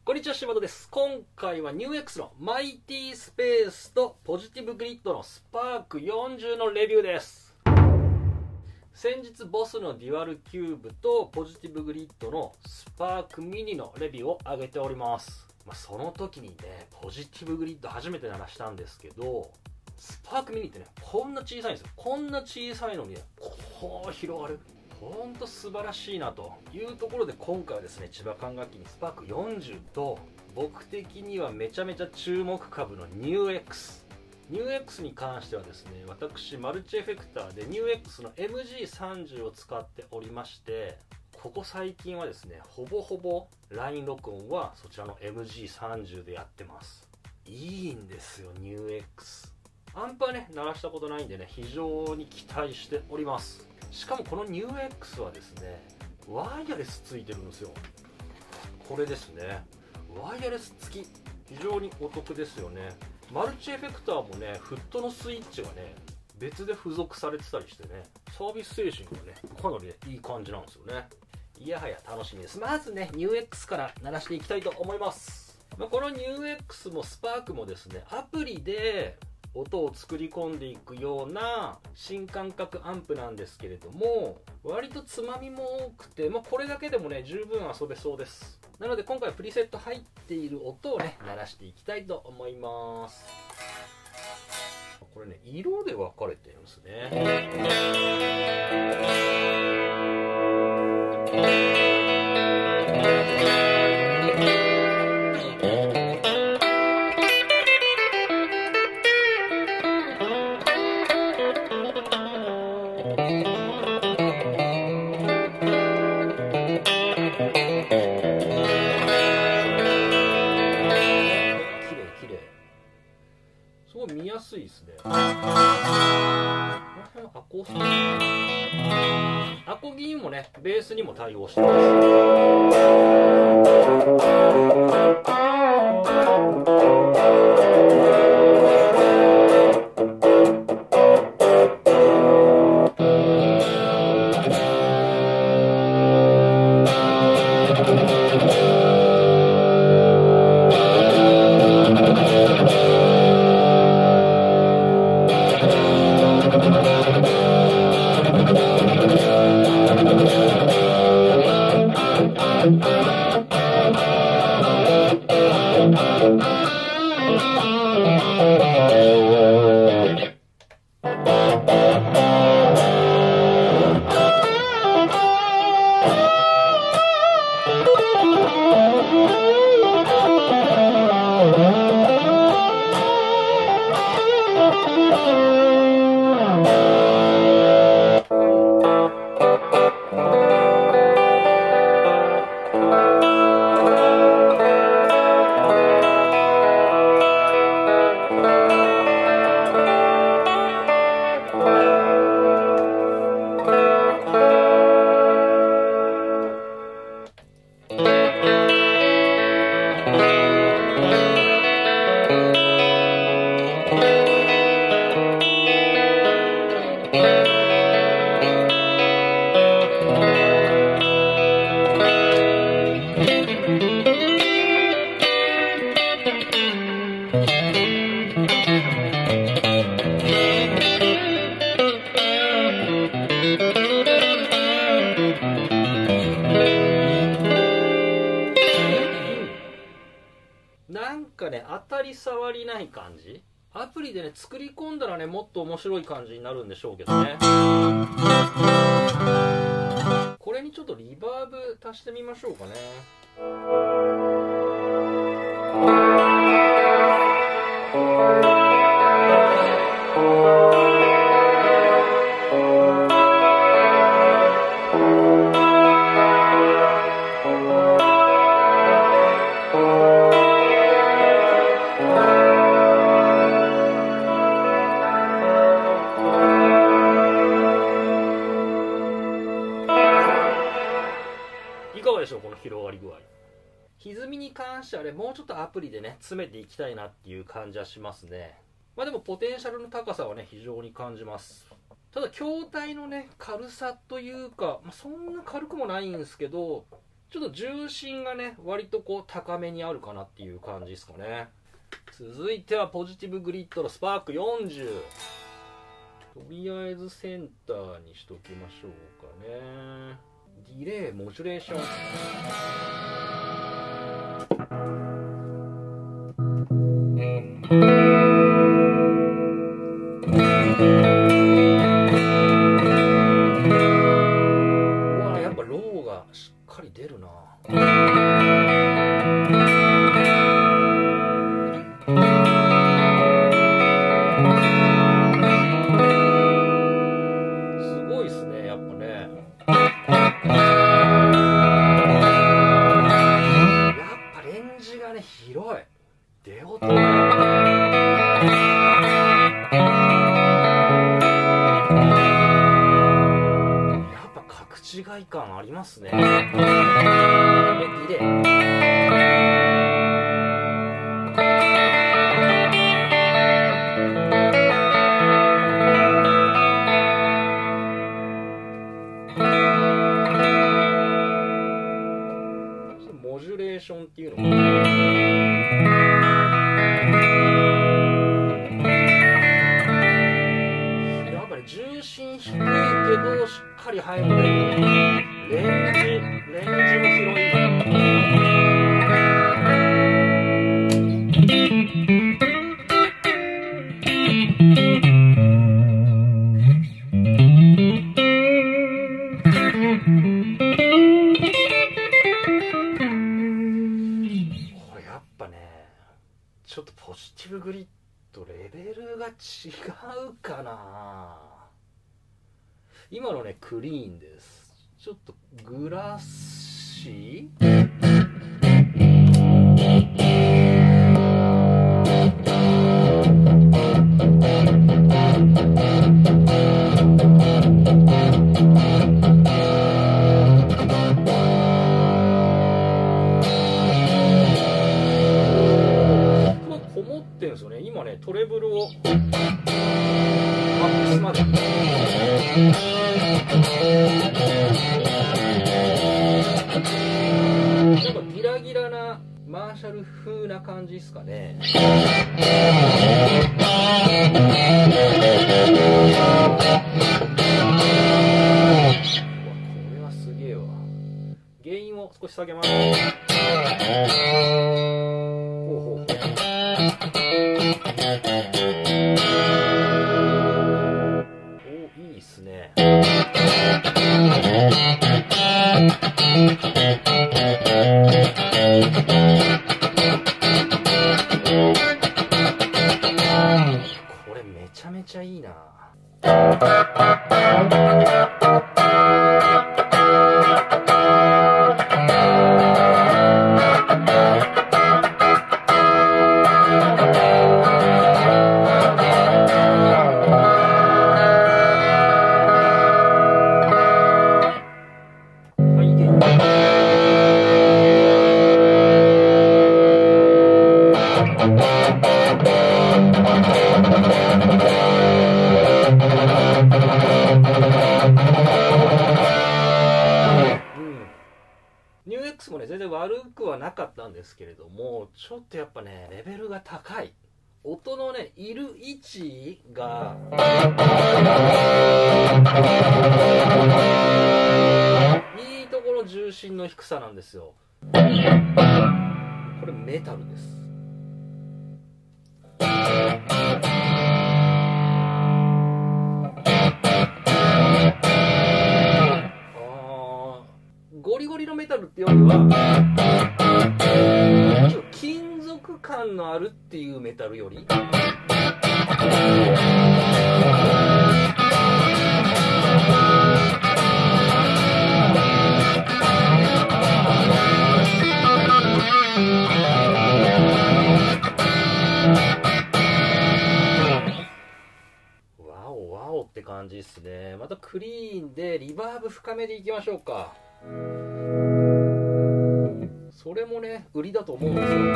こんにちは、島田です。今回はニュー X のマイティスペースとポジティブグリッドのスパーク40のレビューです。先日ボスのデュアルキューブとポジティブグリッドのスパークミニのレビューを上げております。その時にね、ポジティブグリッド初めて鳴らしたんですけど、スパークミニってね、こんな小さいんですよ。こんな小さいのにね、こう広がる。ほんと素晴らしいなというところで、今回はですね、千葉管楽器にスパーク40と、僕的にはめちゃめちゃ注目株のニュー X。ニュー X に関してはですね、私マルチエフェクターでニュー X の MG30 を使っておりまして、ここ最近はですね、ほぼほぼライン録音はそちらの MG30 でやってます。いいんですよ、ニュー X。アンプはね、鳴らしたことないんでね、非常に期待しております。しかもこのニュー X はですね、ワイヤレスついてるんですよ。これですね、ワイヤレス付き、非常にお得ですよね。マルチエフェクターもね、フットのスイッチがね、別で付属されてたりしてね、サービス精神がね、かなり、ね、いい感じなんですよね。いやはや楽しみです。まずね、ニュー X から鳴らしていきたいと思います。このニュー X もスパークもですね、アプリで音を作り込んでいくような新感覚アンプなんですけれども、割とつまみも多くて、これだけでもね十分遊べそうです。なので今回プリセット入っている音をね鳴らしていきたいと思います。これね、色で分かれてるんですね。すごい見やすいですね。この辺はアコースティック、アコギにもね、ベースにも対応してます。なんかね、当たり障りない感じ。アプリでね作り込んだらね、もっと面白い感じになるんでしょうけどね。これにちょっとリバーブ足してみましょうかね。いかがでしょう、この広がり具合。歪みに関してはね、もうちょっとアプリでね詰めていきたいなっていう感じはしますね。でもポテンシャルの高さはね非常に感じます。ただ筐体のね軽さというか、そんな軽くもないんですけど、 ちょっと重心がね割とこう高めにあるかなっていう感じですかね。続いてはポジティブグリッドのスパーク40。とりあえずセンターにしときましょうかね。ディレイモジュレーション。うわ、やっぱローがしっかり出るな。すごいっすね、やっぱね。やっぱレンジがね広い。出音が違い感ありますね。ディレイ。モジュレーションっていうのもやっぱり重心低いけどしっかり入るのでレンジも広い。これやっぱねちょっとポジティブグリッドレベルが違うかな。今のねクリーンです。ちょっとグラッシーこもってんですよね。今ねトレブルをマックスまでなんかギラギラなマーシャル風な感じですかね。これはすげえわ。原因を少し下げます。ほうほう。お、いいっすね。これめちゃめちゃいいな。ニュー X もね全然悪くはなかったんですけれども、ちょっとやっぱねレベルが高い。音のねいる位置がいいところ重心の低さなんですよ。これメタルです。ゴリゴリのメタルってよりは金属感のあるっていうメタルよりワオワオって感じですね。またクリーンでリバーブ深めでいきましょうか。それもね売りだと思うんですよ。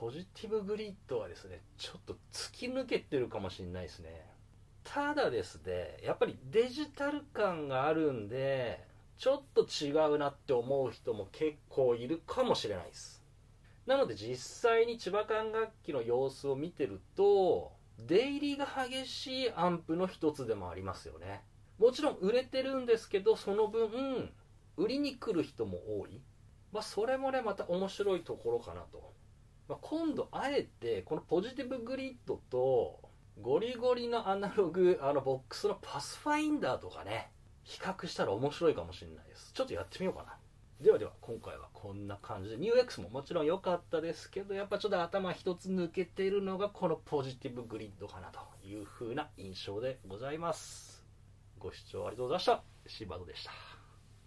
ポジティブグリッドはですねちょっと突き抜けてるかもしれないですね。ただですねやっぱりデジタル感があるんでちょっと違うなって思う人も結構いるかもしれないです。なので実際に千葉管楽器の様子を見てると出入りが激しいアンプの一つでもありますよね。もちろん売れてるんですけどその分売りに来る人も多い、それもねまた面白いところかなと、今度あえてこのポジティブグリッドとゴリゴリのアナログボックスのパスファインダーとかね比較したら面白いかもしれないです。ちょっとやってみようかな。では今回はこんな感じで NewX ももちろん良かったですけどやっぱちょっと頭一つ抜けているのがこのポジティブグリッドかなという風な印象でございます。ご視聴ありがとうございました。柴戸でした。